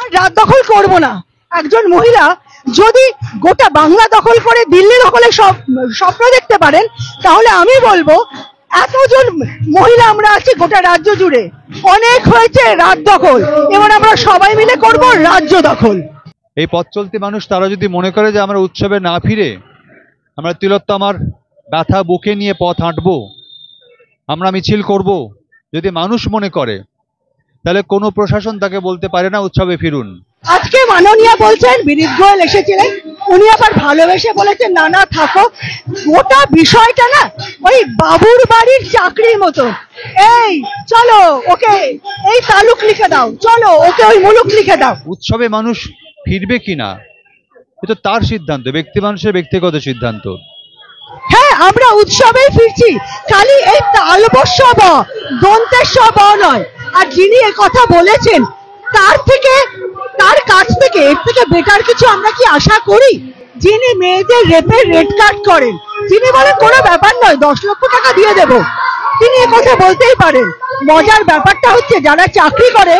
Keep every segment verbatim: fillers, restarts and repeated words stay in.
রাত দখল করব না। একজন মহিলা যদি গোটা বাংলা দখল করে দিল্লি দখলে সব স্বপ্ন দেখতে পারেন, তাহলে আমি বলবো এতজন মহিলা আমরা আছি গোটা রাজ্য জুড়ে, অনেক হয়েছে রাত দখল, এবার আমরা সবাই মিলে করব রাজ্য দখল। এই পথ চলতি মানুষ তারা যদি মনে করে যে আমরা উৎসবে না ফিরে আমরা তিলোত্তমার ব্যথা বুকে নিয়ে পথ হাঁটবো, আমরা মিছিল করব, যদি মানুষ মনে করে, তাহলে কোনো প্রশাসন তাকে বলতে পারে না উৎসবে ফিরুন। আজকে মাননীয়া বলছেন বিনীত গোয়েল এসেছিলেন, উনি আবার ভালোবেসে বলেছেন না না থাকো। গোটা বিষয়টা না ওই বাবুর বাড়ির চাকরির মতো, এই চলো ওকে এই তালুক লিখে দাও, চলো ওকে ওই মুলুক লিখে দাও। উৎসবে মানুষ ফিরবে কিনা এটা তার সিদ্ধান্ত, ব্যক্তি মানুষের ব্যক্তিগত সিদ্ধান্ত। হ্যাঁ, আমরা উৎসবেই ফিরছি, খালি এই তালবস্য ব দন্তেস্ব ব নয়। আর যিনি এ কথা বলেছেন তার থেকে তার কাছ থেকে এর থেকে বেটার কিছু আমরা কি আশা করি? যিনি মেয়েদের রেপের রেড কার্ড করেন, তিনি বলেন কোনো ব্যাপার নয়, দশ লক্ষ টাকা দিয়ে দেব, তিনি এ কথা বলতেই পারেন। মজার ব্যাপারটা হচ্ছে যারা চাকরি করেন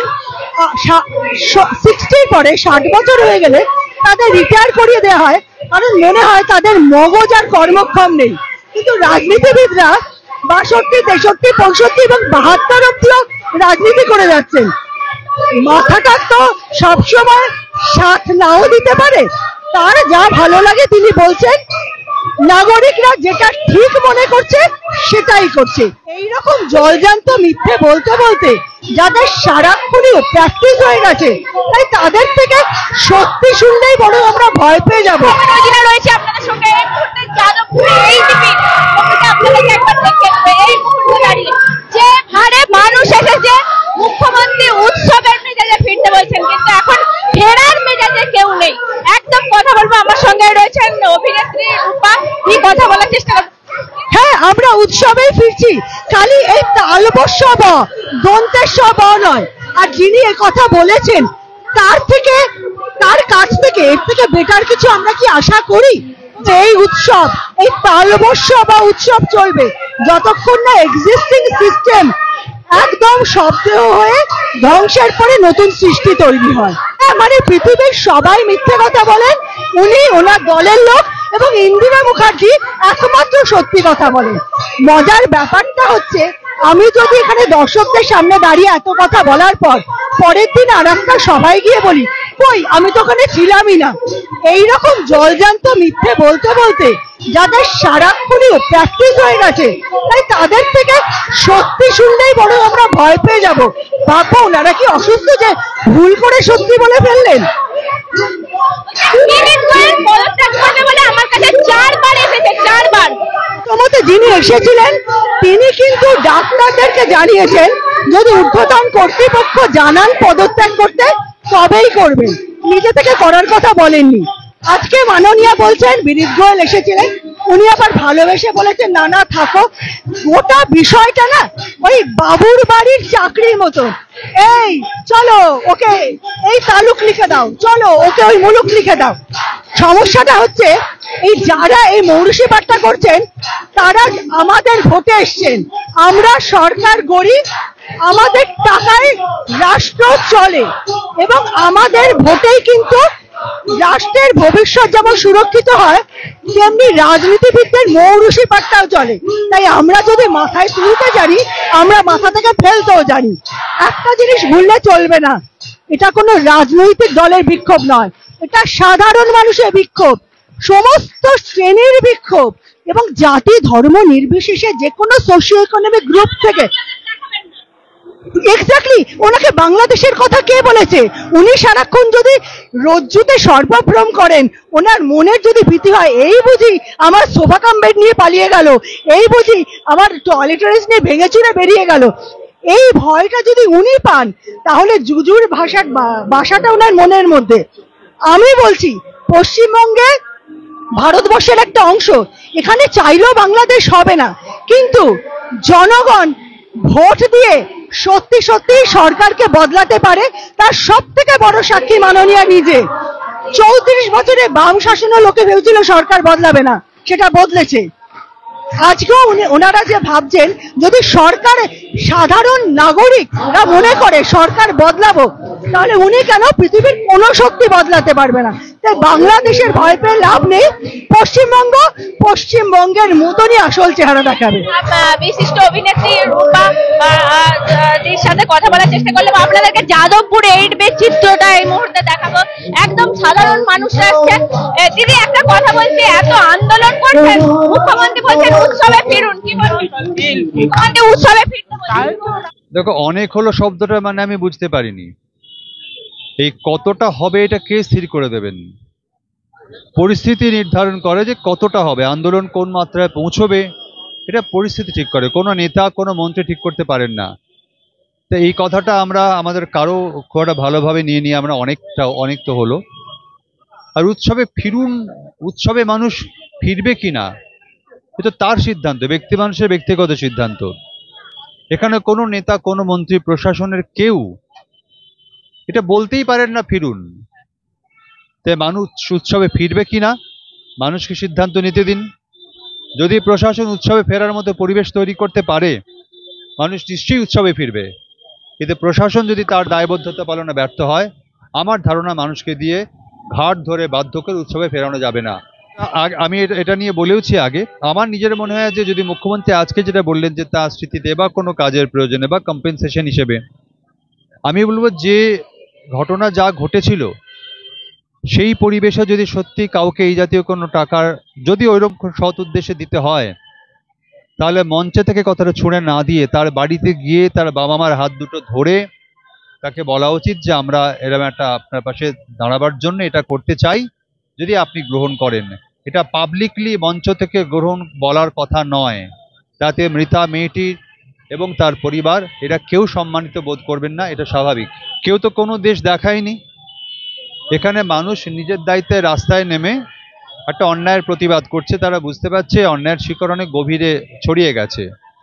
সিক্সটির পরে ষাট বছর হয়ে গেলে তাদের রিটায়ার করিয়ে দেওয়া হয়, কারণ মনে হয় তাদের মগজ আর কর্মক্ষম নেই। কিন্তু রাজনীতিবিদরা বাষট্টি তেষট্টি পঁয়ষট্টি এবং বাহাত্তর অব্দিও রাজনীতি করে যাচ্ছেন। মাথাটা তো সবসময় সাথ নাও দিতে পারে, তার যা ভালো লাগে তিনি বলছেন, নাগরিকরা যেটা ঠিক মনে করছে সেটাই করছে। এইরকম জলজান্ত মিথ্যে বলতে বলতে যাদের সারাক্ষণই প্র্যাকটিস হয়ে গেছে, তাই তাদের থেকে সত্যি শুনলেই বড় আমরা ভয় পেয়ে যাবো। রয়েছে আপনাদের সঙ্গে এই মুহূর্তে যাদবপুরে এই টিভি আপনাদেরকে একবার দেখে নেবে এই মুহূর্তে দাঁড়িয়ে যে হারে মানুষ এসেছে। মুখ্যমন্ত্রী উৎসবের মেজাজে ফিরতে বলছেন, কিন্তু এখন ফেরার মেজাজে কেউ নেই। একদম কথা বলবো, আমার সঙ্গে রয়েছেন অভিনেত্রী রূপা, কি কথা বলার চেষ্টা করবেন? হ্যাঁ, আমরা উৎসবেই ফিরছি, খালি এই তালবস্য ব দন্তেস্ব ব নয়। আর যিনি এ কথা বলেছেন তার থেকে তার কাছ থেকে এর থেকে বেটার কিছু আমরা কি আশা করি? যে এই উৎসব, এই তালবস্য বা উৎসব চলবে যতক্ষণ না এক্সিস্টিং সিস্টেম একদম শব্দেহ হয়ে ধ্বংসের পরে নতুন সৃষ্টি তৈরি হয়। মানে পৃথিবীর সবাই মিথ্যে কথা বলেন, উনি ওনার দলের লোক এবং ইন্দিরা মুখার্জি একমাত্র সত্যি কথা বলেন। মজার ব্যাপারটা হচ্ছে, আমি যদি এখানে দর্শকদের সামনে দাঁড়িয়ে এত কথা বলার পর পরের দিন আর একটা সবাই গিয়ে বলি কই আমি তো ওখানে ছিলামই না, এইরকম জলজান্ত মিথ্যে বলতে বলতে যাদের সারাক্ষণই প্র্যাকটিস হয়ে গেছে, তাই তাদের থেকে সত্যি শুনলেই বড় আমরা ভয় পেয়ে যাব। ভাববো ওনারা কি অসুস্থ যে ভুল করে সত্যি বলে ফেললেন। তোমাতে যিনি এসেছিলেন তিনি কিন্তু ডাক্তারদেরকে জানিয়েছেন যদি ঊর্ধ্বতন কর্তৃপক্ষ জানান পদত্যাগ করতে তবেই করবেন, নিজে থেকে করার কথা বলেননি। আজকে মাননীয়া বলছেন বিনীত গোয়েল এসেছিলেন, উনি আবার ভালোবেসে বলেছেন না না থাকো। গোটা বিষয়টা না ওই বাবুর বাড়ির চাকরির মতো, এই চলো ওকে এই তালুক লিখে দাও, চলো ওকে ওই মুলুক লিখে দাও। সমস্যাটা হচ্ছে এই যারা এই মৌরুষিপাটটা করছেন তারা আমাদের ভোটে এসছেন, আমরা সরকার গড়ি, আমাদের টাকায় রাষ্ট্র চলে এবং আমাদের ভোটেই কিন্তু রাষ্ট্রের ভবিষ্যৎ যেমন সুরক্ষিত হয় তেমনি রাজনীতিবিদদের মৌরুষিপাটটাও চলে। তাই আমরা যদি মাথায় তুলতে জানি, আমরা মাথা থেকে ফেলতেও জানি। একটা জিনিস ভুললে চলবে না, এটা কোনো রাজনৈতিক দলের বিক্ষোভ নয়, এটা সাধারণ মানুষের বিক্ষোভ, সমস্ত শ্রেণীর বিক্ষোভ এবং জাতি ধর্ম নির্বিশেষে যে কোনো সোশিও ইকোনমিক গ্রুপ থেকে। এক্স্যাক্টলি, ওনাকে বাংলাদেশের কথা কে বলেছে? উনি সারাক্ষণ যদি রজ্জুতে সর্বভ্রম করেন, ওনার মনের যদি ভীতি হয় এই বুঝি আমার সোফা কাম বেড নিয়ে পালিয়ে গেল, এই বুঝি আমার টয়লেটারিস নিয়ে ভেঙে চুরে বেরিয়ে গেল, এই ভয়টা যদি উনি পান তাহলে জুজুর ভাষা ভাষাটা ওনার মনের মধ্যে। আমি বলছি পশ্চিমবঙ্গে ভারতবর্ষের একটা অংশ, এখানে চাইলেও বাংলাদেশ হবে না, কিন্তু জনগণ ভোট দিয়ে সত্যি সত্যি সরকারকে বদলাতে পারে, তার সব থেকে বড় সাক্ষী মাননীয়া নিজে। চৌত্রিশ বছরে বাম শাসনের লোকে ভেবেছিল সরকার বদলাবে না, সেটা বদলেছে। আজকেও ওনারা যে ভাবছেন যদি সরকার সাধারণ নাগরিকরা মনে করে সরকার বদলাবো, তাহলে উনি কেন পৃথিবীর কোনো শক্তি বদলাতে পারবে না। তাই বাংলাদেশের ভয় পেয়ে লাভ নেই, পশ্চিমবঙ্গ পশ্চিমবঙ্গের মতনই আসল চেহারা দেখাবে। বিশিষ্ট অভিনেত্রী রূপা দির সাথে কথা বলার চেষ্টা করলাম। আপনাদেরকে যাদবপুর এইট বে চিত্রটা এই মুহূর্তে দেখাবো। একদম সাধারণ মানুষরা আসছে। দিদি একটা কথা বলছি, এত আন্দোলন করছেন, মুখ্যমন্ত্রী বলছেন উৎসবে ফিরুন, কি বলবেন? মুখ্যমন্ত্রী উৎসবে ফিরতে বলছেন। দেখো, অনেক হলো শব্দটা মানে আমি বুঝতে পারিনি। এই কতটা হবে এটা কে স্থির করে দেবেন? পরিস্থিতি নির্ধারণ করে যে কতটা হবে, আন্দোলন কোন মাত্রায় পৌঁছবে, এটা পরিস্থিতি ঠিক করে। কোনো নেতা কোনো মন্ত্রী ঠিক করতে পারেন না। তো এই কথাটা আমরা আমাদের কারো খুব একটা ভালোভাবে নিয়ে নিয়ে আমরা অনেকটা অনেক তো হলো। আর উৎসবে ফিরুন, উৎসবে মানুষ ফিরবে কিনা এটা তার সিদ্ধান্ত, ব্যক্তি মানুষের ব্যক্তিগত সিদ্ধান্ত। এখানে কোনো নেতা কোনো মন্ত্রী প্রশাসনের কেউ এটা বলতেই পারেন না ফিরুন। তাই মানুষ উৎসবে ফিরবে কিনা মানুষকে সিদ্ধান্ত নিতে দিন। যদি প্রশাসন উৎসবে ফেরার মতো পরিবেশ তৈরি করতে পারে, মানুষ নিশ্চয়ই উৎসবে ফিরবে। কিন্তু প্রশাসন যদি তার দায়বদ্ধতা পালনে ব্যর্থ হয়, আমার ধারণা মানুষকে দিয়ে ঘাট ধরে বাধ্য করে উৎসবে ফেরানো যাবে না। আমি এটা নিয়ে বলেওছি আগে। আমার নিজের মনে হয় যে যদি মুখ্যমন্ত্রী আজকে যেটা বললেন যে তার স্মৃতিতে বা কোনো কাজের প্রয়োজনে বা কম্পেনসেশন হিসেবে, আমি বলবো যে ঘটনা যা ঘটেছিল সেই পরিবেশে যদি সত্যি কাউকে এই জাতীয় কোনো টাকার যদি ওইরকম সৎ উদ্দেশ্যে দিতে হয়, তাহলে মঞ্চে থেকে কথাটা ছুঁড়ে না দিয়ে তার বাড়িতে গিয়ে তার বাবা মার হাত দুটো ধরে তাকে বলা উচিত যে আমরা এরকম একটা আপনার পাশে দাঁড়াবার জন্য এটা করতে চাই, যদি আপনি গ্রহণ করেন। এটা পাবলিকলি মঞ্চ থেকে গ্রহণ বলার কথা নয়। তাতে মৃতা মেয়েটির এবং তার পরিবার এটা কেউ সম্মানিত বোধ করবেন না, এটা স্বাভাবিক। কেউ তো কোনো দেশ দেখায়নি। এখানে মানুষ নিজের দায়িত্বে রাস্তায় নেমে একটা অন্যায়ের প্রতিবাদ করছে। তারা বুঝতে পারছে অন্যায়ের শিকড় অনেক গভীরে ছড়িয়ে গেছে।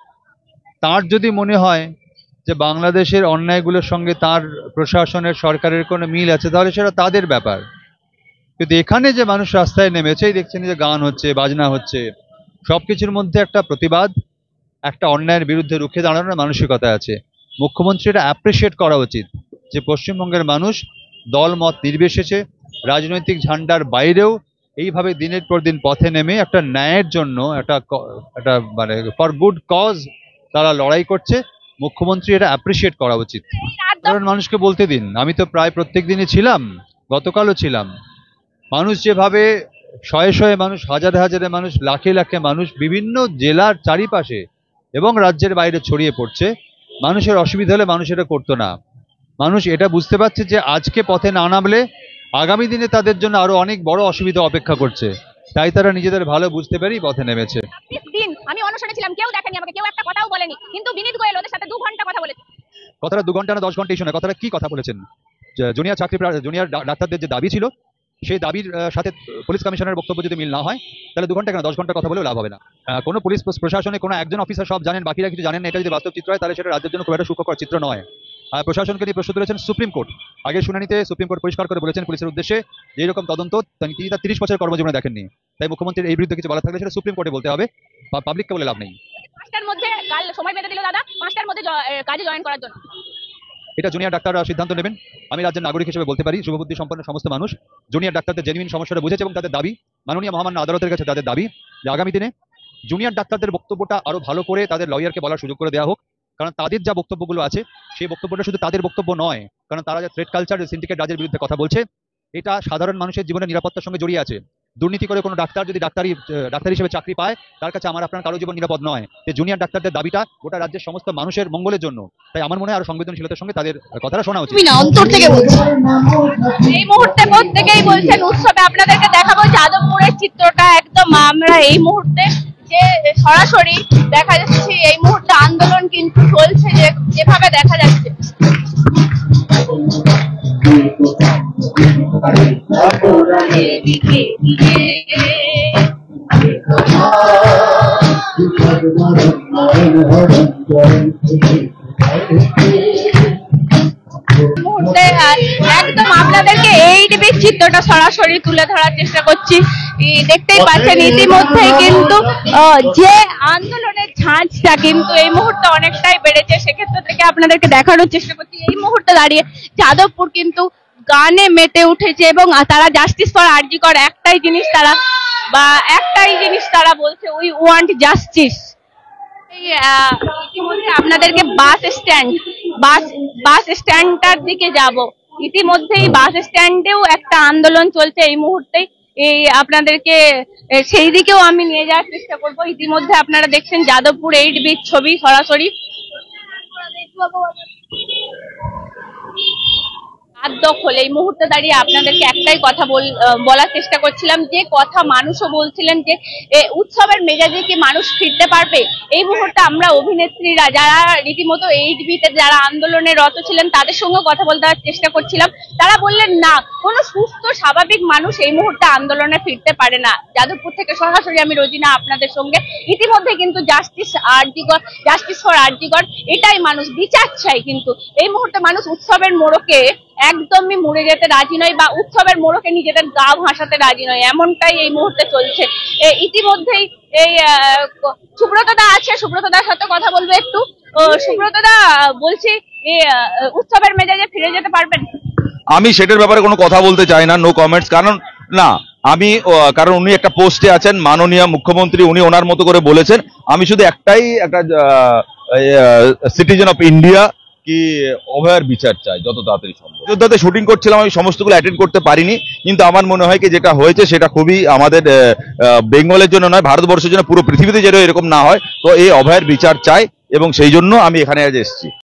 তার যদি মনে হয় যে বাংলাদেশের অন্যায়গুলোর সঙ্গে তার প্রশাসনের সরকারের কোনো মিল আছে, তাহলে সেটা তাদের ব্যাপার। কিন্তু এখানে যে মানুষ রাস্তায় নেমেছে, দেখছেন যে গান হচ্ছে, বাজনা হচ্ছে, সবকিছুর মধ্যে একটা প্রতিবাদ, একটা অন্যায়ের বিরুদ্ধে রুখে দাঁড়ানোর মানসিকতা আছে। মুখ্যমন্ত্রী এটা অ্যাপ্রিসিয়েট করা উচিত যে পশ্চিমবঙ্গের মানুষ দল মত নির্বিশেষে রাজনৈতিক ঝান্ডার বাইরেও এইভাবে দিনের পর দিন পথে নেমে একটা ন্যায়ের জন্য একটা একটা মানে ফর গুড কজ তারা লড়াই করছে। মুখ্যমন্ত্রী এটা অ্যাপ্রিসিয়েট করা উচিত। কারণ মানুষকে বলতে দিন, আমি তো প্রায় প্রত্যেক দিনই ছিলাম, গতকালও ছিলাম। মানুষ যেভাবে শয়ে শয়ে মানুষ, হাজারে হাজারে মানুষ, লাখে লাখে মানুষ বিভিন্ন জেলার চারিপাশে এবং রাজ্যের বাইরে ছড়িয়ে পড়ছে, মানুষের অসুবিধা হলে মানুষ এটা করতো না। মানুষ এটা বুঝতে পারছে যে আজকে পথে না নামলে আগামী দিনে তাদের জন্য আরো অনেক বড় অসুবিধা অপেক্ষা করছে। তাই তারা নিজেদের ভালো বুঝতে পেরেই পথে নেমেছে। দিন আমি অনুষ্ঠানে ছিলাম, কেউ দেখেনি আমাকে, কেউ একটা কথাও বলেনি, কিন্তু বিনীত গোয়েল ওদের সাথে দু ঘন্টা কথা বলেছে। কথাটা দু ঘন্টা না দশ ঘন্টা শোনে। কথাটা কি কথা বলেছেন? জুনিয়র চাকরি জুনিয়র ডাক্তারদের যে দাবি ছিল, সেই দাবির সাথে পুলিশ কমিশনের বক্তব্য যদি মিল না হয়, তাহলে দু ঘন্টা কেন দশ ঘন্টা কথা বলেও লাভ হবে না। কোনো পুলিশ প্রশাসনে কোনো একজন অফিসার সব জানেন, বাকিরা কিছু জানেন না, এটা যদি বাস্তব চিত্র হয় তাহলে সেটা রাজ্যের জন্য খুব একটা সুখকর চিত্র নয়। প্রশাসনকে নিয়ে প্রশ্ন তুলেছেন সুপ্রিম কোর্ট। আগের শুনানিতে সুপ্রিম কোর্ট পরিষ্কার করে বলেছেন পুলিশের উদ্দেশ্যে যে এরকম তদন্ত তিনি তার তিরিশ বছরের কর্মজীবনে দেখেননি। তাই মুখ্যমন্ত্রীর এই বিরুদ্ধে কিছু বলা থাকলে সেটা সুপ্রিম কোর্টে বলতে হবে, পাবলিককে বলে লাভ নেই। পাঁচটার মধ্যে কাল সময় বেঁধে দিল দাদা, পাঁচটার মধ্যে কাজে জয়েন করার জন্য। এটা জুনিয়র ডাক্তাররা সিদ্ধান্ত নেবেন। আমি রাজ্যের নাগরিক হিসেবে বলতে পারি, শুভবুদ্ধি সম্পন্ন সমস্ত মানুষ জুনিয়র ডাক্তারদের জেনুইন সমস্যাটা বুঝেছে এবং তাদের দাবি মাননীয় মহামান্য আদালতের কাছে, তাদের দাবি যে আগামী দিনে জুনিয়র ডাক্তারদের বক্তব্যটা আরো ভালো করে তাদের লয়ারকে বলার সুযোগ করে দেওয়া হোক। কারণ তাদের যা বক্তব্যগুলো আছে সেই বক্তব্যটা শুধু তাদের বক্তব্য নয়, কারণ তারা যে থ্রেট কালচার, সিন্ডিকেট রাজের বিরুদ্ধে কথা বলছে, এটা সাধারণ মানুষের জীবনের নিরাপত্তার সঙ্গে জড়িয়ে আছে। দুর্নীতি করে কোনো ডাক্তার যদি ডাক্তারি ডাক্তার হিসেবে চাকরি পায়, তার কাছে আমার আপনার কারো জীবন নিরাপদ নয়। যে জুনিয়র ডাক্তারদের দাবিটা গোটা রাজ্যের সমস্ত মানুষের মঙ্গলের জন্য। তাই আমার মনে হয় আরো সংবেদনশীলতার সঙ্গে তাদের কথাটা শোনা উচিত। অন্তর থেকে বলছি, এই মুহূর্তে প্রত্যেকেই বলছেন উৎসবে আপনাদেরকে দেখাবো যাদবপুরের চিত্রটা। একদম আমরা এই মুহূর্তে যে সরাসরি দেখা যাচ্ছে, এই মুহূর্তে আন্দোলন কিন্তু চলছে যে যেভাবে দেখা যাচ্ছে। মুহূর্তে একদম আপনাদেরকে এই চিত্রটা সরাসরি তুলে ধরার চেষ্টা করছি। এই দেখতেই পাচ্ছেন ইতিমধ্যেই কিন্তু আহ, যে আন্দোলনের ঝাঁঝটা কিন্তু এই মুহূর্তে অনেকটাই বেড়েছে, সেক্ষেত্রে থেকে আপনাদেরকে দেখানোর চেষ্টা করছি। এই মুহূর্তে দাঁড়িয়ে যাদবপুর কিন্তু গানে মেতে উঠেছে এবং তারা জাস্টিস ফর আরজি কর একটাই জিনিস তারা বা একটাই জিনিস তারা বলছে, উই ওয়ান্ট জাস্টিস। এই আহ, ইতিমধ্যে আপনাদেরকে বাস স্ট্যান্ড বাস বাস স্ট্যান্ডটার দিকে যাব। ইতিমধ্যেই বাস স্ট্যান্ডেও একটা আন্দোলন চলছে এই মুহূর্তেই, এই আপনাদেরকে এ, সেই দিকেও আমি নিয়ে যাওয়ার চেষ্টা করব। ইতিমধ্যে আপনারা দেখছেন যাদবপুর এইট বির ছবি সরাসরি। হাত দখল এই মুহূর্তে দাঁড়িয়ে আপনাদেরকে একটাই কথা বল- আহ, বলার চেষ্টা করছিলাম, যে কথা মানুষও বলছিলেন যে এ, উৎসবের মেজাজে কি মানুষ ফিরতে পারবে। এই মুহূর্তে আমরা অভিনেত্রীরা যারা রীতিমতো এইট বিতে যারা আন্দোলনে রত ছিলেন তাদের সঙ্গে কথা বলতে চেষ্টা করছিলাম। তারা বললেন না, কোনো সুস্থ স্বাভাবিক মানুষ এই মুহূর্তে আন্দোলনে ফিরতে পারে না। যাদবপুর থেকে সরাসরি আমি রোজিনা আপনাদের সঙ্গে। ইতিমধ্যে কিন্তু justice RG Kar justice for RG Kar এটাই মানুষ বিচার চাই, কিন্তু এই মুহূর্তে মানুষ উৎসবের মোড়কে একদমই মুড়ে যেতে রাজি নয় বা উৎসবের মোড়কে নিজেদের গা ভাসাতে রাজি নয়, এমনটাই এই মুহূর্তে চলছে। এ, ইতিমধ্যেই এই আহ, সুব্রতদা আছে, সুব্রতদার সাথে কথা বলবো একটু। ও, সুব্রতদা বলছি, এই আহ, উৎসবের মেজাজে ফিরে যেতে পারবেন? আমি সেটার ব্যাপারে কোনো কথা বলতে চাই না, নো কমেন্টস। কারণ না আমি আহ, কারণ উনি একটা পোস্টে আছেন, মাননীয় মুখ্যমন্ত্রী, উনি ওনার মতো করে বলেছেন। আমি শুধু একটাই একটা সিটিজেন অফ ইন্ডিয়া কি অভয়ের বিচার চাই যত তাড়াতাড়ি সম্ভব। অযোধ্যাতে শুটিং করছিলাম, আমি সমস্তগুলো অ্যাটেন্ড করতে পারিনি, কিন্তু আমার মনে হয় কি যেটা হয়েছে সেটা খুবই আমাদের বেঙ্গলের জন্য নয়, ভারতবর্ষের জন্য, পুরো পৃথিবীতে যেন এরকম না হয়। তো এই অভয়ের বিচার চাই এবং সেই জন্য আমি এখানে আজ এসেছি।